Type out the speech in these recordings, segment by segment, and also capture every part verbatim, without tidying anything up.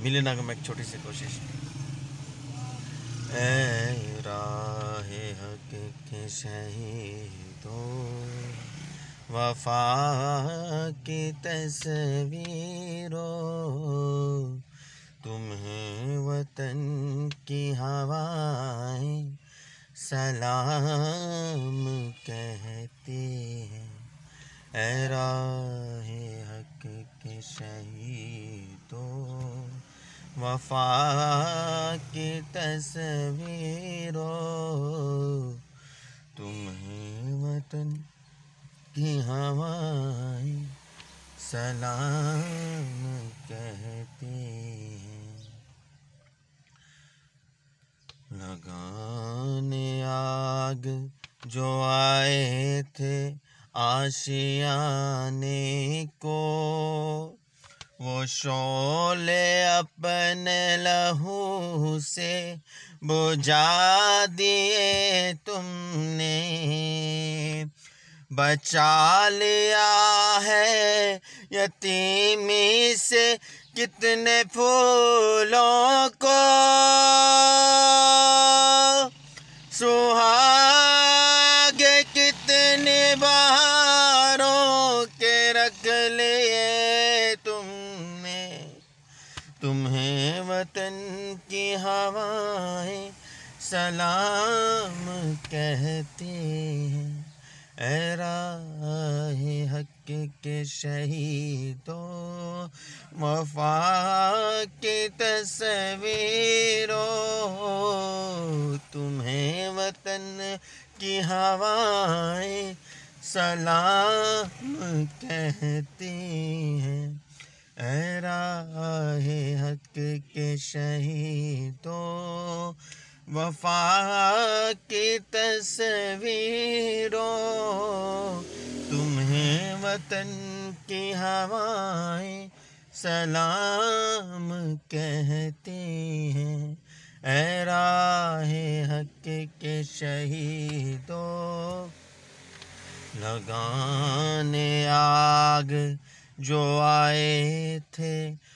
ملے نغم ایک چھوٹی سی کوشش۔ اے راہ حق کے شہیدوں، وفا کی تصویروں، تمہیں وطن کی ہوائیں سلام کہتی ہیں۔ اے راہ حق کے شہیدوں، وفا کی تصویروں، تمہیں وطن کی ہوائیں سلام کہتی ہیں۔ لگانے آگ جو آئے تھے آشیانے کو، وہ شعلے اپنے لہو سے بجھا دیے تم نے۔ بچا لیا ہے یتیمی سے کتنے پھولوں کو، سہاگ کتنے بہاروں کے رکھ لیے تم نے۔ تمہیں وطن کی ہوائیں سلام کہتی ہیں۔ اے راہ حق کے شہیدوں، وفا کی تصویروں، تمہیں وطن کی ہوائیں سلام کہتی ہیں۔ اے راہ حق کے شہیدوں، وفا کی تصویروں، تمہیں وطن کی ہوائیں سلام کہتی ہیں۔ اے راہ حق کے شہیدوں، لگانے آگ جو آئے تھے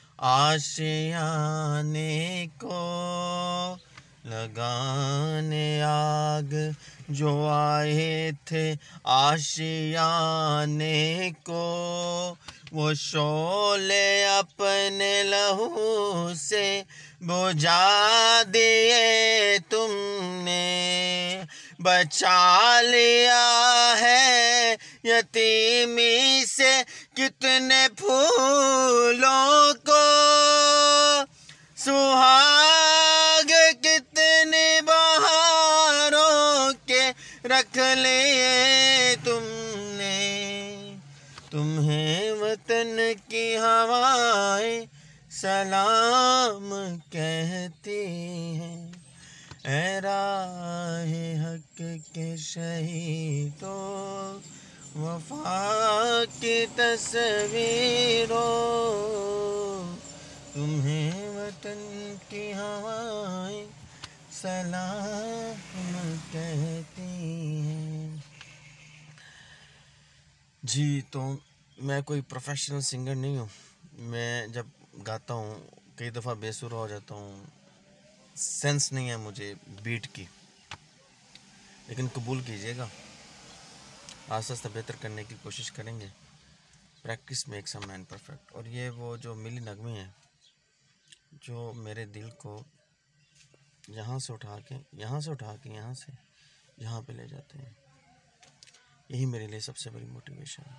آشیانے کو، لگانے آگ جو آئے تھے آشیانے کو، وہ شعلے اپنے لہو سے بجھا دیے تم نے۔ بچا لیا ہے یتیمی سے کتنے پھولوں کو، سہاگ کتنے بہاروں کے رکھ لیے تم نے۔ تمہیں وطن کی ہوائیں سلام کہتی ہیں۔ اے راہ حق کے شہیدوں، وفا کی تصویروں، تمہیں وطن کی ہوائیں سلام کہتی ہیں۔ جی تو میں کوئی پروفیشنل سنگر نہیں ہوں۔ میں جب گاتا ہوں کئی دفعہ بے سر ہو جاتا ہوں، سینس نہیں ہے مجھے بیٹ کی، لیکن قبول کیجیے گا، آہستہ آہستہ بہتر کرنے کی کوشش کریں گے۔ Practice makes a man perfect. اور یہ وہ جو ملی نغمے ہیں جو میرے دل کو یہاں سے اٹھا کے یہاں سے اٹھا کے یہاں سے یہاں پہ لے جاتے ہیں، یہی میرے لیے سب سے بڑی موٹیویشن ہے۔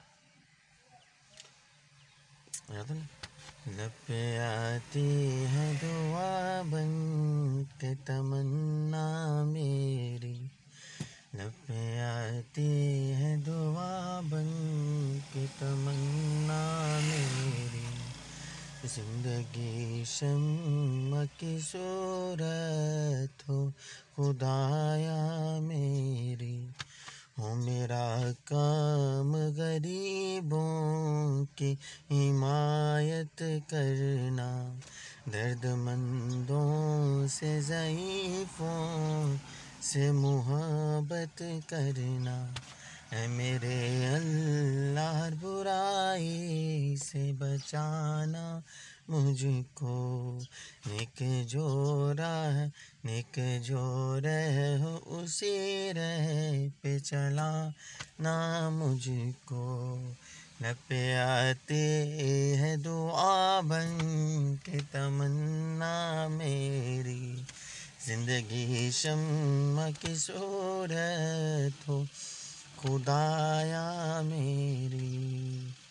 یاد ہے نا؟ لب پہ آتی ہے دعا بن کے تمنا میری، لب پہ آتی ہے دعا بن کے تمنا میری، زندگی شمع کی صورت ہو خدایا میری، ہو میرا کام غریبوں کی حمایت کرنا، درد مندوں سے ضعیفوں سے محبت کرنا، اے میرے اللہ ہر برائی سے بچانا مجھ کو، نیک جو راہ نیک جو رہ ہو اسی رہ پہ چلا نا مجھ کو، لب پہ آتی ہے دعا بن کے تمنا میری، زندگی شمع کی صورت ہو خدایا میری،